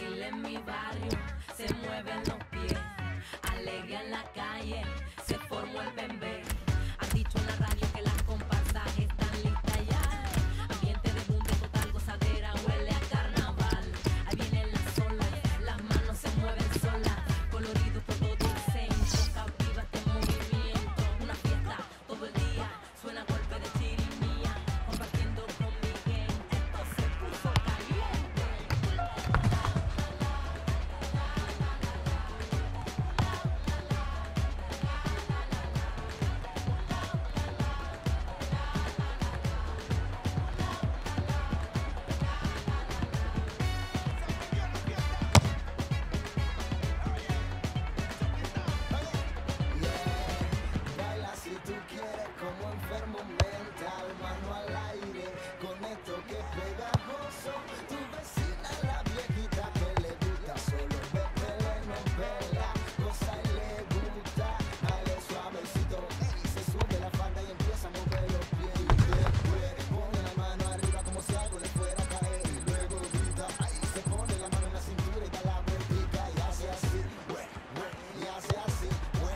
Brasil en mi barrio, se mueven los pies. Alegría en la calle, se formó el bembé. Han dicho en la radio que las comparsas están listas ya. Ambiente de bunde, total gozadera, huele a carnaval. Ahí vienen las olas, las manos se mueven solas. Colorido por todo el centro, cautiva este movimiento. Una fiesta todo el día, suena golpe de chirimía. Compartiendo con mi gente, esto se puso caliente. Baila si tú quieres como enfermo mental, mano al aire, con esto que es pegajoso. Tu vecina la viejita que le gusta solo ver telenovela, cosa y le gusta. Dale suavecito, ey, se sube la falda y empieza a mover los pies. Y después pone la mano arriba como si algo le fuera a caer. Y luego grita, ahí se pone la mano en la cintura y da la vueltita y hace así, y hace así,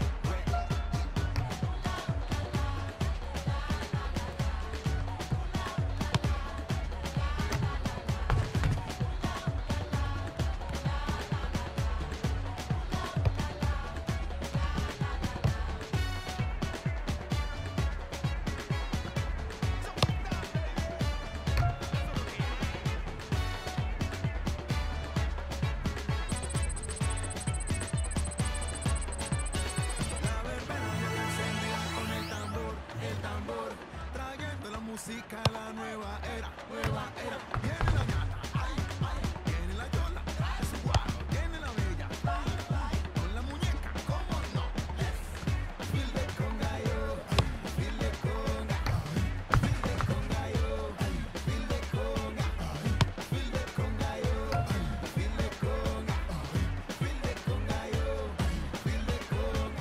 trayendo la música a la nueva era. Viene la ñata, viene la yola, su guaro, viene la bella, con la muñeca, ¿cómo no? Fil de conga yo, fil de conga, fil de conga yo, fil de conga, fil de conga yo, fil de conga, fil de conga yo, fil de conga.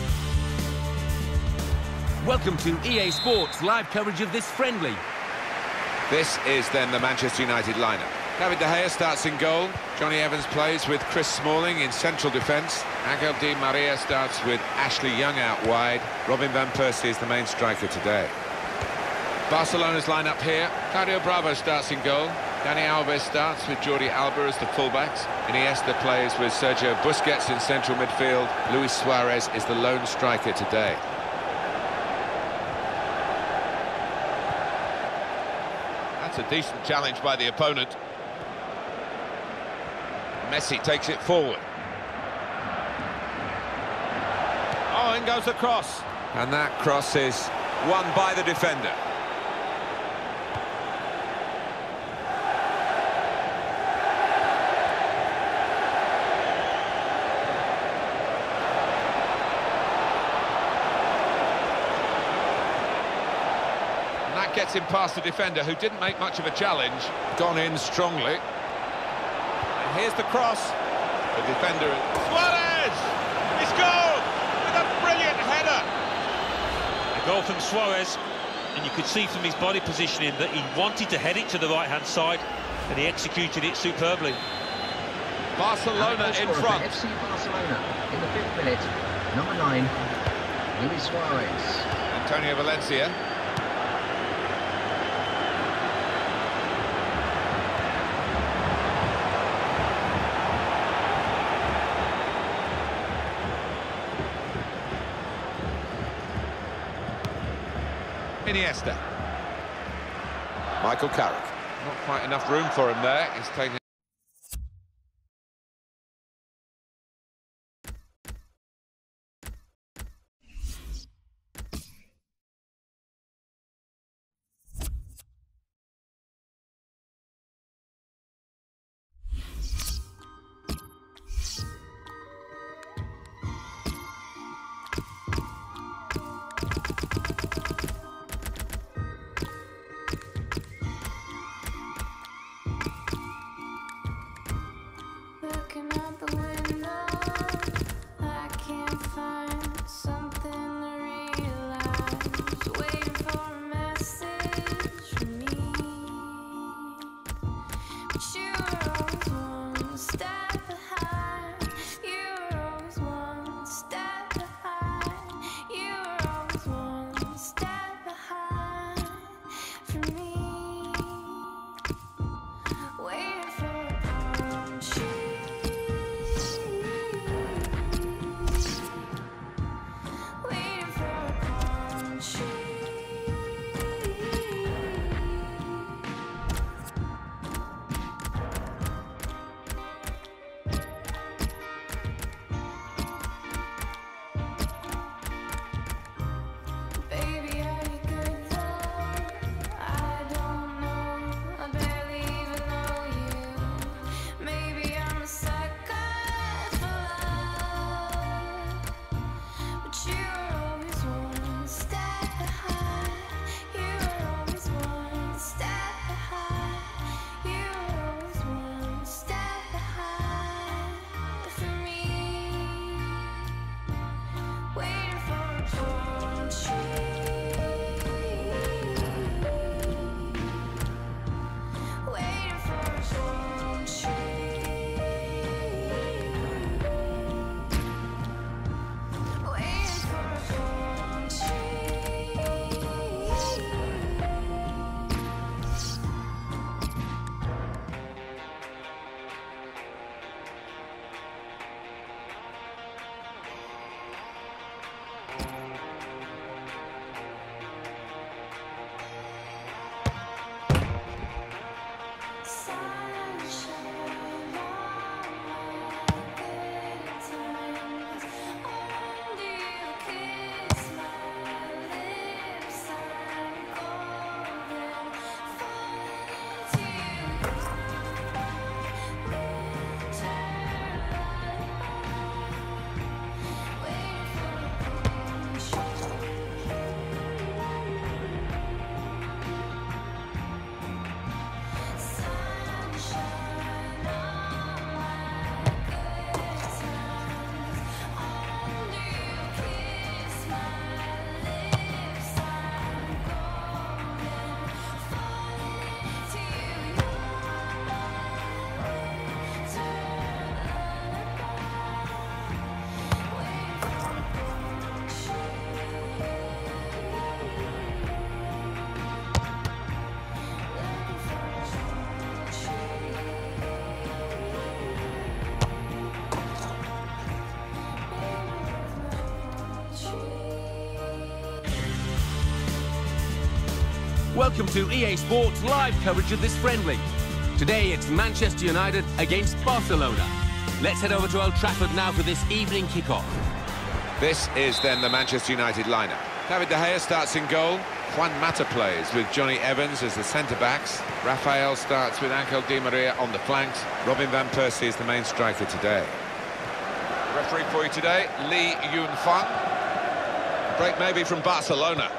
Welcome to EA Sports live coverage of this friendly. This is then the Manchester United lineup. David De Gea starts in goal. Johnny Evans plays with Chris Smalling in central defence. Angel Di Maria starts with Ashley Young out wide. Robin van Persie is the main striker today. Barcelona's lineup here. Claudio Bravo starts in goal. Dani Alves starts with Jordi Alba as the fullbacks. Iniesta plays with Sergio Busquets in central midfield. Luis Suarez is the lone striker today. That's a decent challenge by the opponent. Messi takes it forward. Oh, in goes the cross. And that cross is won by the defender. Gets him past the defender, who didn't make much of a challenge. Gone in strongly. And here's the cross. The defender... Suarez! He scored! With a brilliant header! A goal from Suarez, and you could see from his body positioning that he wanted to head it to the right-hand side, and he executed it superbly. Barcelona in front. FC Barcelona in the 5th minute. Number 9, Luis Suarez. Antonio Valencia. Iniesta. Michael Carrick. Not quite enough room for him there. He's taking... Stop. Welcome to EA Sports live coverage of this friendly. Today it's Manchester United against Barcelona. Let's head over to Old Trafford now for this evening kickoff. This is then the Manchester United lineup. David De Gea starts in goal. Juan Mata plays with Johnny Evans as the centre-backs. Rafael starts with Angel Di Maria on the flanks. Robin van Persie is the main striker today. Referee for you today, Lee Yun-Fung. Break maybe from Barcelona.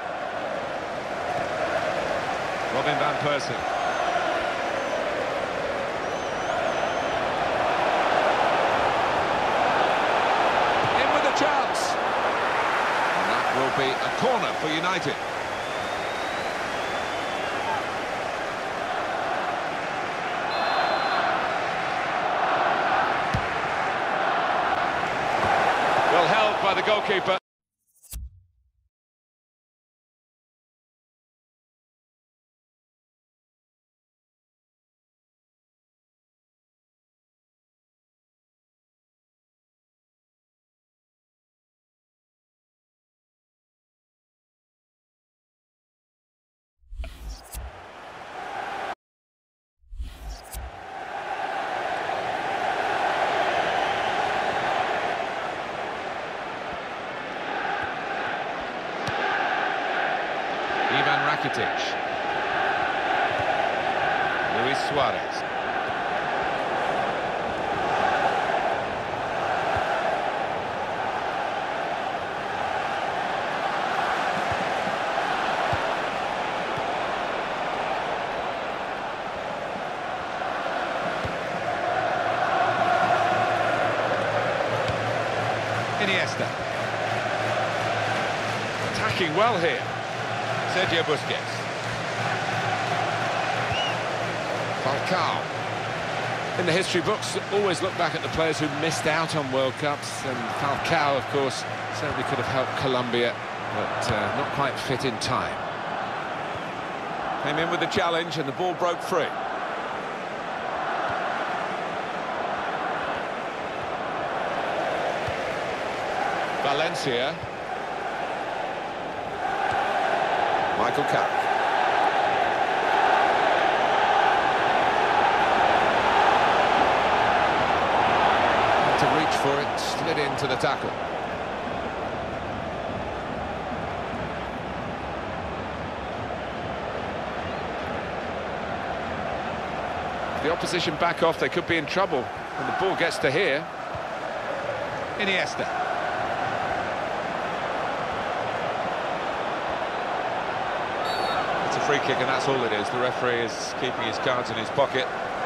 Robin van Persie. In with a chance. And that will be a corner for United. Well held by the goalkeeper. Ivan Rakitic. Luis Suarez. Iniesta. Attacking well here. Sergio Busquets. Falcao. In the history books, always look back at the players who missed out on World Cups, and Falcao, of course, certainly could have helped Colombia, but not quite fit in time. Came in with the challenge and the ball broke free. Valencia. Michael Carrick. Had to reach for it, slid into the tackle. If the opposition back off, they could be in trouble when the ball gets to here. Iniesta. free kick, and that's all it is. The referee is keeping his cards in his pocket.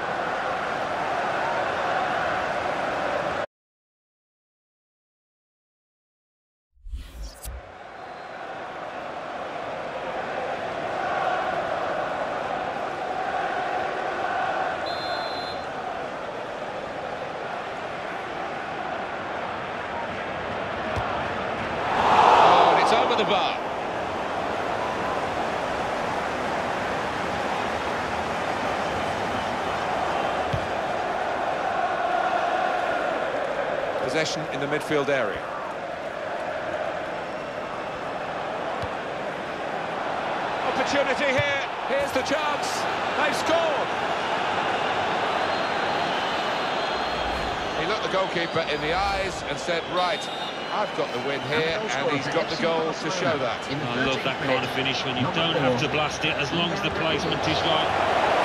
Oh, and it's over the bar. Possession in the midfield area. Opportunity here. Here's the chance. They've scored. He looked the goalkeeper in the eyes and said, right, I've got the win here, and he's got the goal to show that. I love that kind of finish when you don't have to blast it as long as the placement is right.